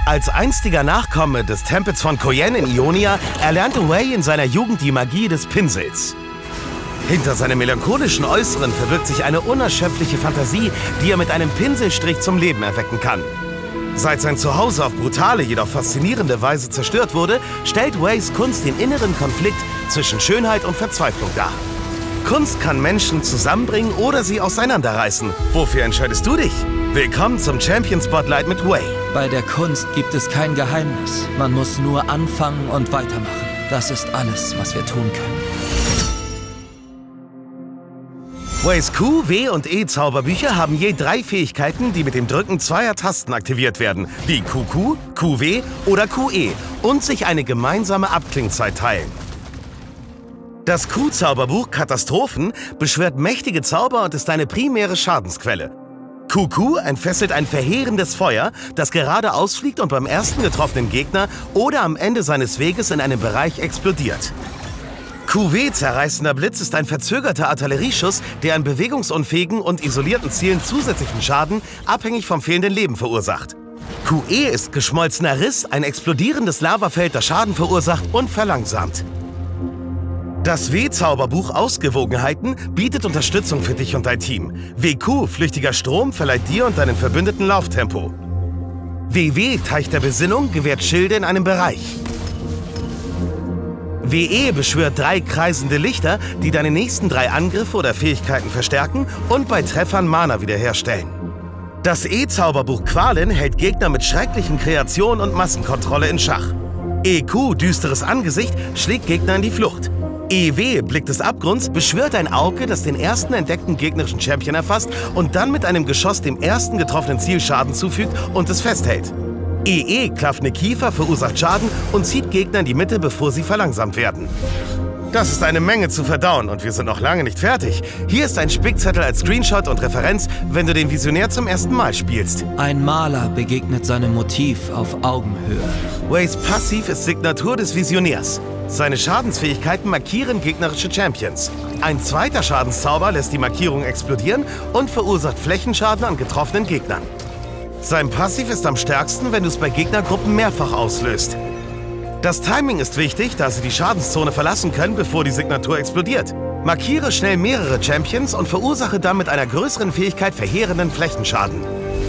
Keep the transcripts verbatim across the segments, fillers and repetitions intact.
Als einstiger Nachkomme des Tempels von Koyen in Ionia erlernte Wei in seiner Jugend die Magie des Pinsels. Hinter seinem melancholischen Äußeren verbirgt sich eine unerschöpfliche Fantasie, die er mit einem Pinselstrich zum Leben erwecken kann. Seit sein Zuhause auf brutale, jedoch faszinierende Weise zerstört wurde, stellt Weis Kunst den inneren Konflikt zwischen Schönheit und Verzweiflung dar. Kunst kann Menschen zusammenbringen oder sie auseinanderreißen. Wofür entscheidest du dich? Willkommen zum Champion Spotlight mit Wei. Bei der Kunst gibt es kein Geheimnis. Man muss nur anfangen und weitermachen. Das ist alles, was wir tun können. Weis Q, W und E Zauberbücher haben je drei Fähigkeiten, die mit dem Drücken zweier Tasten aktiviert werden, wie Q Q, Q W oder Q E, und sich eine gemeinsame Abklingzeit teilen. Das Q-Zauberbuch Katastrophen beschwört mächtige Zauber und ist eine primäre Schadensquelle. Q Q entfesselt ein verheerendes Feuer, das gerade ausfliegt und beim ersten getroffenen Gegner oder am Ende seines Weges in einem Bereich explodiert. Q W, zerreißender Blitz, ist ein verzögerter Artillerieschuss, der an bewegungsunfähigen und isolierten Zielen zusätzlichen Schaden abhängig vom fehlenden Leben verursacht. Q E ist geschmolzener Riss, ein explodierendes Lavafeld, das Schaden verursacht und verlangsamt. Das W-Zauberbuch Ausgewogenheiten bietet Unterstützung für dich und dein Team. W Q, flüchtiger Strom, verleiht dir und deinen Verbündeten Lauftempo. W W, Teich der Besinnung, gewährt Schilde in einem Bereich. W E beschwört drei kreisende Lichter, die deine nächsten drei Angriffe oder Fähigkeiten verstärken und bei Treffern Mana wiederherstellen. Das E-Zauberbuch Qualen hält Gegner mit schrecklichen Kreationen und Massenkontrolle in Schach. E Q, düsteres Angesicht, schlägt Gegner in die Flucht. E W, Blick des Abgrunds, beschwört ein Auge, das den ersten entdeckten gegnerischen Champion erfasst und dann mit einem Geschoss dem ersten getroffenen Ziel Schaden zufügt und es festhält. E E, klaffende Kiefer, verursacht Schaden und zieht Gegner in die Mitte, bevor sie verlangsamt werden. Das ist eine Menge zu verdauen und wir sind noch lange nicht fertig. Hier ist ein Spickzettel als Screenshot und Referenz, wenn du den Visionär zum ersten Mal spielst. Ein Maler begegnet seinem Motiv auf Augenhöhe. Weis Passiv ist Signatur des Visionärs. Seine Schadensfähigkeiten markieren gegnerische Champions. Ein zweiter Schadenszauber lässt die Markierung explodieren und verursacht Flächenschaden an getroffenen Gegnern. Sein Passiv ist am stärksten, wenn du es bei Gegnergruppen mehrfach auslöst. Das Timing ist wichtig, da sie die Schadenszone verlassen können, bevor die Signatur explodiert. Markiere schnell mehrere Champions und verursache dann mit einer größeren Fähigkeit verheerenden Flächenschaden.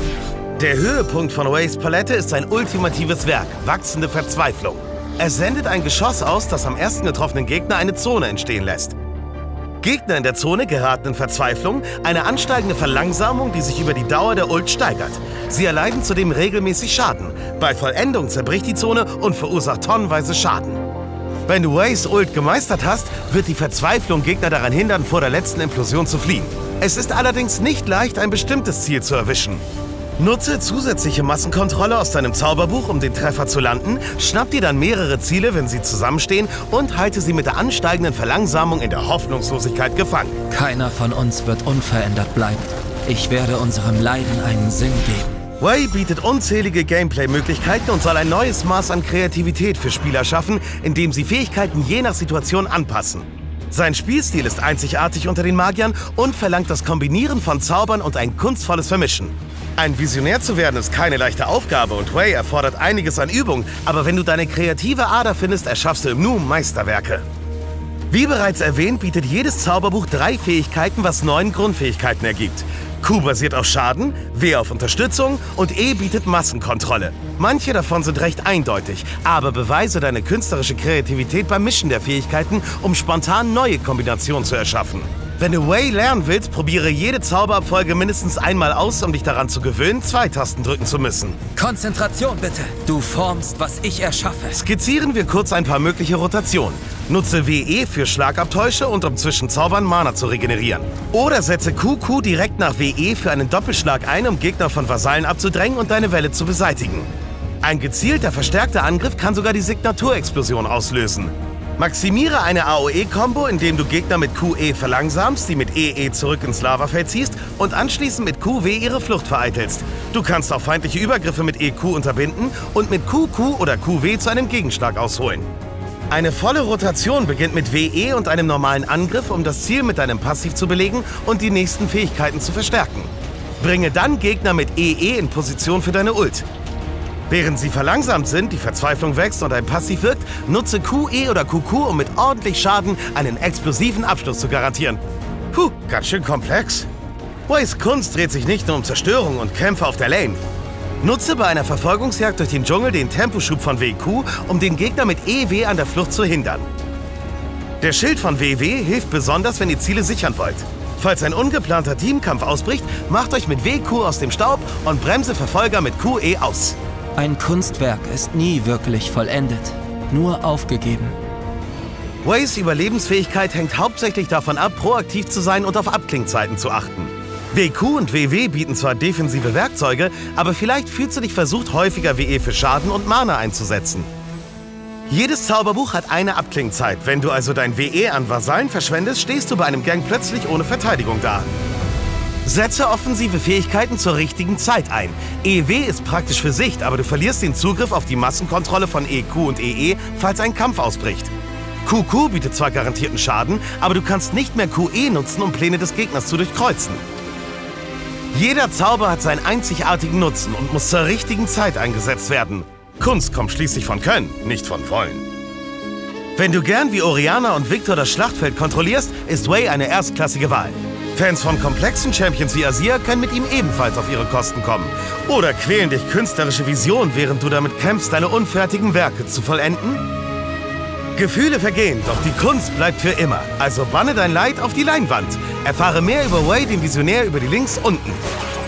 Der Höhepunkt von Weis Palette ist sein ultimatives Werk, wachsende Verzweiflung. Er sendet ein Geschoss aus, das am ersten getroffenen Gegner eine Zone entstehen lässt. Gegner in der Zone geraten in Verzweiflung, eine ansteigende Verlangsamung, die sich über die Dauer der Ult steigert. Sie erleiden zudem regelmäßig Schaden. Bei Vollendung zerbricht die Zone und verursacht tonnenweise Schaden. Wenn du Weis Ult gemeistert hast, wird die Verzweiflung Gegner daran hindern, vor der letzten Implosion zu fliehen. Es ist allerdings nicht leicht, ein bestimmtes Ziel zu erwischen. Nutze zusätzliche Massenkontrolle aus deinem Zauberbuch, um den Treffer zu landen, schnapp dir dann mehrere Ziele, wenn sie zusammenstehen, und halte sie mit der ansteigenden Verlangsamung in der Hoffnungslosigkeit gefangen. Keiner von uns wird unverändert bleiben. Ich werde unserem Leiden einen Sinn geben. Wei bietet unzählige Gameplay-Möglichkeiten und soll ein neues Maß an Kreativität für Spieler schaffen, indem sie Fähigkeiten je nach Situation anpassen. Sein Spielstil ist einzigartig unter den Magiern und verlangt das Kombinieren von Zaubern und ein kunstvolles Vermischen. Ein Visionär zu werden ist keine leichte Aufgabe und Wei erfordert einiges an Übung, aber wenn du deine kreative Ader findest, erschaffst du im Nu Meisterwerke. Wie bereits erwähnt, bietet jedes Zauberbuch drei Fähigkeiten, was neun Grundfähigkeiten ergibt. Q basiert auf Schaden, W auf Unterstützung und E bietet Massenkontrolle. Manche davon sind recht eindeutig, aber beweise deine künstlerische Kreativität beim Mischen der Fähigkeiten, um spontan neue Kombinationen zu erschaffen. Wenn du Wei lernen willst, probiere jede Zauberabfolge mindestens einmal aus, um dich daran zu gewöhnen, zwei Tasten drücken zu müssen. Konzentration bitte! Du formst, was ich erschaffe. Skizzieren wir kurz ein paar mögliche Rotationen. Nutze W E für Schlagabtäusche und um zwischen Zaubern Mana zu regenerieren. Oder setze Q Q direkt nach W E für einen Doppelschlag ein, um Gegner von Vasallen abzudrängen und deine Welle zu beseitigen. Ein gezielter, verstärkter Angriff kann sogar die Signaturexplosion auslösen. Maximiere eine A O E-Kombo, indem du Gegner mit Q E verlangsamst, die mit E E zurück ins Lavafeld ziehst und anschließend mit Q W ihre Flucht vereitelst. Du kannst auch feindliche Übergriffe mit E Q unterbinden und mit Q Q oder Q W zu einem Gegenschlag ausholen. Eine volle Rotation beginnt mit W E und einem normalen Angriff, um das Ziel mit deinem Passiv zu belegen und die nächsten Fähigkeiten zu verstärken. Bringe dann Gegner mit E E in Position für deine Ult. Während sie verlangsamt sind, die Verzweiflung wächst und ein Passiv wirkt, nutze Q E oder Q Q, um mit ordentlich Schaden einen explosiven Abschluss zu garantieren. Puh, ganz schön komplex. Ways Kunst dreht sich nicht nur um Zerstörung und Kämpfe auf der Lane. Nutze bei einer Verfolgungsjagd durch den Dschungel den Temposchub von W Q, um den Gegner mit E W an der Flucht zu hindern. Der Schild von W W hilft besonders, wenn ihr Ziele sichern wollt. Falls ein ungeplanter Teamkampf ausbricht, macht euch mit W Q aus dem Staub und bremse Verfolger mit Q E aus. Ein Kunstwerk ist nie wirklich vollendet, nur aufgegeben. Ways Überlebensfähigkeit hängt hauptsächlich davon ab, proaktiv zu sein und auf Abklingzeiten zu achten. W Q und W W bieten zwar defensive Werkzeuge, aber vielleicht fühlst du dich versucht, häufiger W E für Schaden und Mana einzusetzen. Jedes Zauberbuch hat eine Abklingzeit. Wenn du also dein W E an Vasallen verschwendest, stehst du bei einem Gang plötzlich ohne Verteidigung da. Setze offensive Fähigkeiten zur richtigen Zeit ein. E W ist praktisch für Sicht, aber du verlierst den Zugriff auf die Massenkontrolle von E Q und E E, falls ein Kampf ausbricht. Q Q bietet zwar garantierten Schaden, aber du kannst nicht mehr Q E nutzen, um Pläne des Gegners zu durchkreuzen. Jeder Zauber hat seinen einzigartigen Nutzen und muss zur richtigen Zeit eingesetzt werden. Kunst kommt schließlich von Können, nicht von Wollen. Wenn du gern wie Orianna und Victor das Schlachtfeld kontrollierst, ist Way eine erstklassige Wahl. Fans von komplexen Champions wie Azir können mit ihm ebenfalls auf ihre Kosten kommen. Oder quälen dich künstlerische Visionen, während du damit kämpfst, deine unfertigen Werke zu vollenden? Gefühle vergehen, doch die Kunst bleibt für immer. Also banne dein Leid auf die Leinwand. Erfahre mehr über Way, den Visionär, über die Links unten.